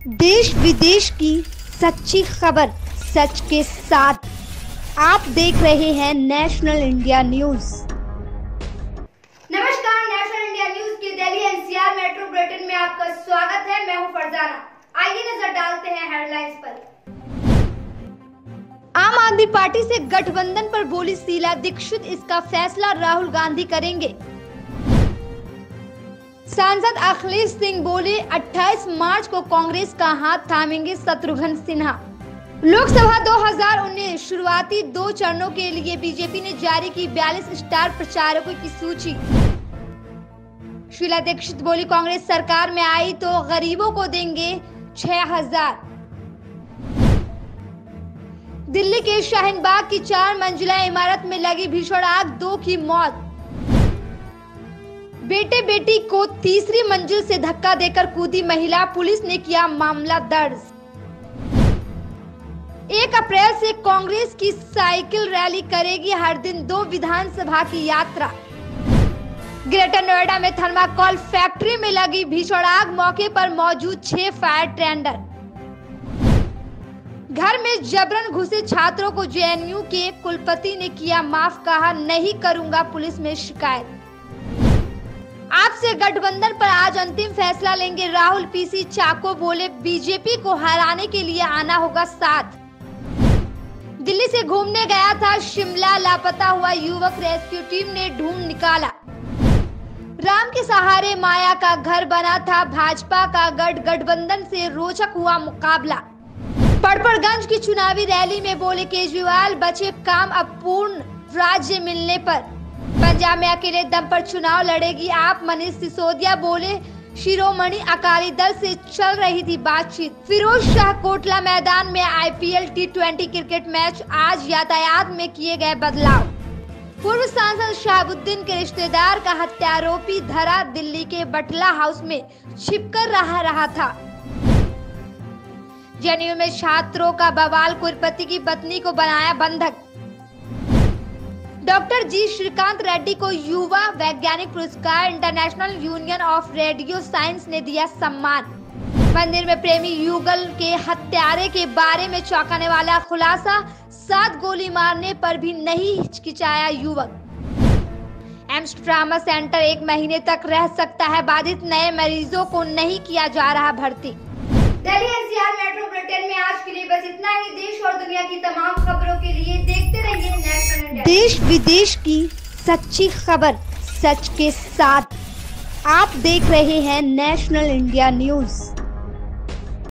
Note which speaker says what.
Speaker 1: देश विदेश की सच्ची खबर सच के साथ। आप देख रहे हैं नेशनल इंडिया न्यूज।
Speaker 2: नमस्कार, नेशनल इंडिया न्यूज के दिल्ली एनसीआर मेट्रो बुलेटिन में आपका स्वागत है। मैं हूं फरजाना। आइए नजर डालते हैं हेडलाइंस पर।
Speaker 1: आम आदमी पार्टी से गठबंधन पर बोली शीला दीक्षित, इसका फैसला राहुल गांधी करेंगे। सांसद अखिलेश सिंह बोले 28 मार्च को कांग्रेस का हाथ थामेंगे शत्रुघ्न सिन्हा। लोकसभा 2019 शुरुआती 2 चरणों के लिए बीजेपी ने जारी की 42 स्टार प्रचारकों की सूची। शीला दीक्षित बोली कांग्रेस सरकार में आई तो गरीबों को देंगे 6000। दिल्ली के शाहीन बाग की 4 मंजिला इमारत में लगी भीषण आग, 2 की मौत। बेटे बेटी को तीसरी मंजिल से धक्का देकर कूदी महिला, पुलिस ने किया मामला दर्ज। 1 अप्रैल से कांग्रेस की साइकिल रैली करेगी हर दिन 2 विधानसभा की यात्रा। ग्रेटर नोएडा में थर्माकोल फैक्ट्री में लगी भीषण आग, मौके पर मौजूद 6 फायर टेंडर। घर में जबरन घुसे छात्रों को जेएनयू के कुलपति ने किया माफ, कहा नहीं करूंगा पुलिस में शिकायत। आपसे गठबंधन पर आज अंतिम फैसला लेंगे राहुल, पीसी चाको बोले बीजेपी को हराने के लिए आना होगा साथ। दिल्ली से घूमने गया था शिमला, लापता हुआ युवक रेस्क्यू टीम ने ढूंढ निकाला। राम के सहारे माया का घर बना था भाजपा का गठबंधन से रोचक हुआ मुकाबला। पड़पड़गंज की चुनावी रैली में बोले केजरीवाल, बचे काम अब पूर्ण राज्य मिलने पर। पंजाब में अकेले दम पर चुनाव लड़ेगी आप, मनीष सिसोदिया बोले शिरोमणि अकाली दल से चल रही थी बातचीत। फिरोज शाह कोटला मैदान में आईपीएल T20 क्रिकेट मैच, आज यातायात में किए गए बदलाव। पूर्व सांसद शहाबुद्दीन के रिश्तेदार का हत्यारोपी धरा, दिल्ली के बटला हाउस में छिपकर रहा था। जेएनयू में छात्रों का बवाल, कुलपति की पत्नी को बनाया बंधक। डॉक्टर जी श्रीकांत रेड्डी को युवा वैज्ञानिक पुरस्कार, international union of radio science ने दिया सम्मान। मंदिर में प्रेमी युगल के हत्यारे के बारे में चौंकाने वाला खुलासा, 7 गोली मारने पर भी नहीं हिचकिचाया युवक। एम्स ट्रामा सेंटर 1 महीने तक रह सकता है बाधित, नए मरीजों को नहीं किया जा रहा भर्ती।
Speaker 2: दिल्ली एनसीआर मेट्रो बुलेटिन में आज के लिए बस इतना ही। देश और दुनिया की तमाम खबरों के लिए देखते रहिए नेशनल इंडिया।
Speaker 1: देश विदेश की सच्ची खबर सच के साथ। आप देख रहे हैं नेशनल इंडिया न्यूज।